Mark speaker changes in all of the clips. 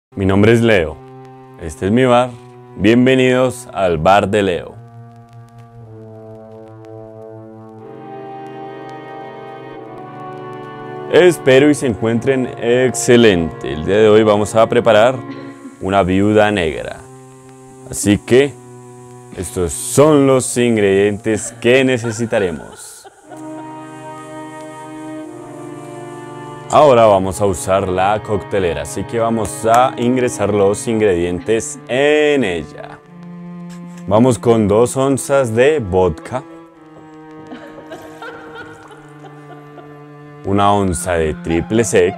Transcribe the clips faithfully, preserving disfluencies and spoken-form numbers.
Speaker 1: Mi nombre es Leo, este es mi bar, bienvenidos al bar de Leo. Espero y se encuentren excelente. El día de hoy vamos a preparar una viuda negra. Así que estos son los ingredientes que necesitaremos. Ahora vamos a usar la coctelera, así que vamos a ingresar los ingredientes en ella. Vamos con dos onzas de vodka, una onza de triple sec,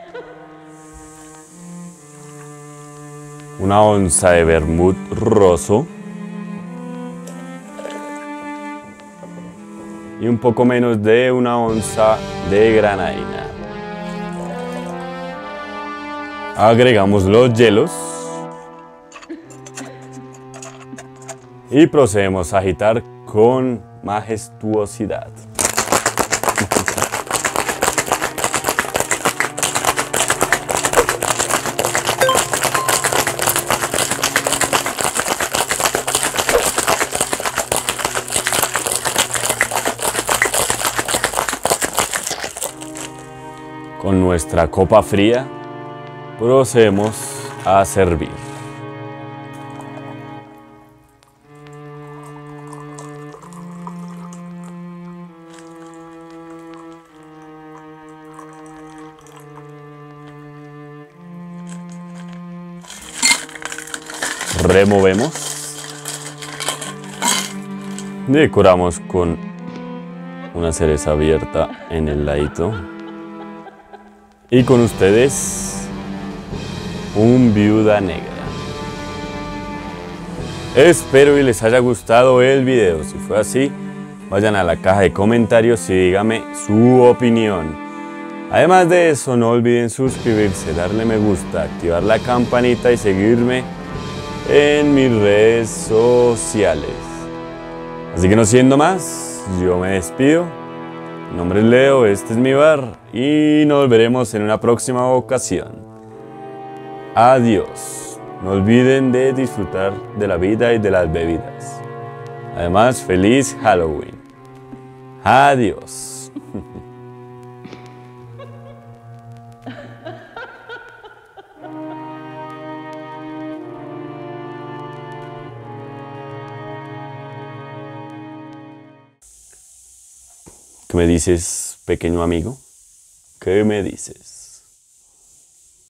Speaker 1: una onza de vermut rosso y un poco menos de una onza de granadina. Agregamos los hielos y procedemos a agitar con majestuosidad. Con nuestra copa fría procedemos a servir. Removemos. Decoramos con una cereza abierta en el ladito. Y con ustedes, un viuda negra. Espero y les haya gustado el video. Si fue así, vayan a la caja de comentarios y díganme su opinión. Además de eso, no olviden suscribirse, darle me gusta, activar la campanita y seguirme en mis redes sociales. Así que no siendo más, yo me despido. Mi nombre es Leo, este es mi bar y nos veremos en una próxima ocasión. Adiós. No olviden de disfrutar de la vida y de las bebidas. Además, feliz Halloween. Adiós. ¿Qué me dices, pequeño amigo? ¿Qué me dices?